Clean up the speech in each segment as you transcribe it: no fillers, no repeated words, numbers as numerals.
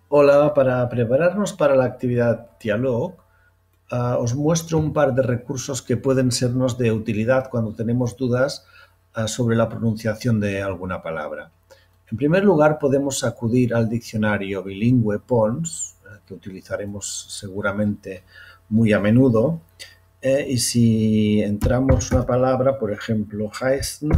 Hola, para prepararnos para la actividad Dialog, os muestro un par de recursos que pueden sernos de utilidad cuando tenemos dudas sobre la pronunciación de alguna palabra. En primer lugar, podemos acudir al diccionario bilingüe PONS, que utilizaremos seguramente muy a menudo, y si entramos una palabra, por ejemplo, heißen,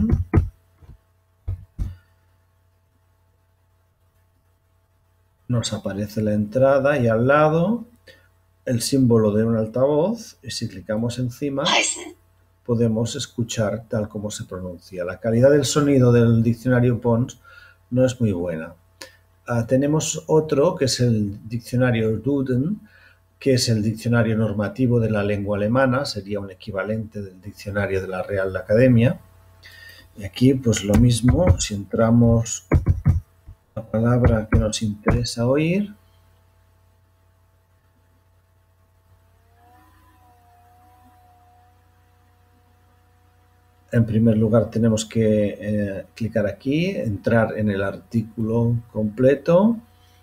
nos aparece la entrada y al lado el símbolo de un altavoz, y si clicamos encima podemos escuchar tal como se pronuncia. La calidad del sonido del diccionario Pons no es muy buena. Tenemos otro que es el diccionario Duden, que es el diccionario normativo de la lengua alemana, sería un equivalente del diccionario de la Real Academia. Y aquí pues lo mismo, si entramos la palabra que nos interesa oír, en primer lugar tenemos que clicar aquí, entrar en el artículo completo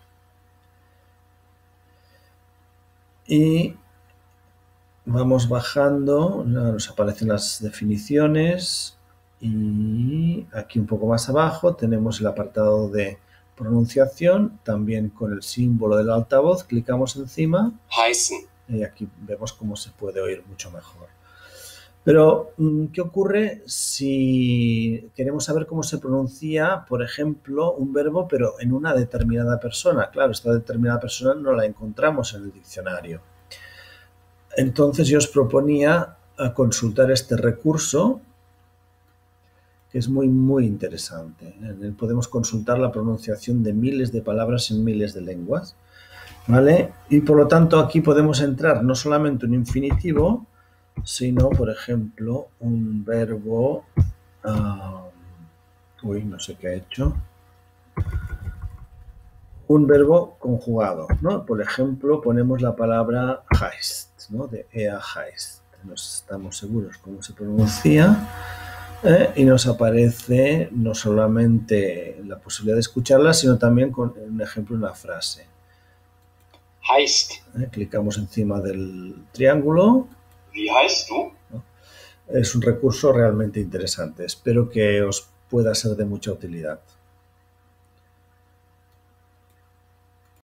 y vamos bajando, nos aparecen las definiciones y aquí un poco más abajo tenemos el apartado de pronunciación, también con el símbolo del altavoz, clicamos encima y aquí vemos cómo se puede oír mucho mejor. Pero, ¿qué ocurre si queremos saber cómo se pronuncia, por ejemplo, un verbo, pero en una determinada persona? Claro, esta determinada persona no la encontramos en el diccionario. Entonces yo os proponía consultar este recurso, que es muy interesante. En él podemos consultar la pronunciación de miles de palabras en miles de lenguas, ¿vale? Y por lo tanto aquí podemos entrar no solamente un infinitivo, sino, por ejemplo, un verbo... no sé qué ha hecho. Un verbo conjugado, ¿no? Por ejemplo, ponemos la palabra heißt, ¿no? De ea heißt. No estamos seguros cómo se pronuncia. Y nos aparece no solamente la posibilidad de escucharla, sino también con un ejemplo, una frase. Heißt. Clicamos encima del triángulo. Wie heißt du? Es un recurso realmente interesante. Espero que os pueda ser de mucha utilidad.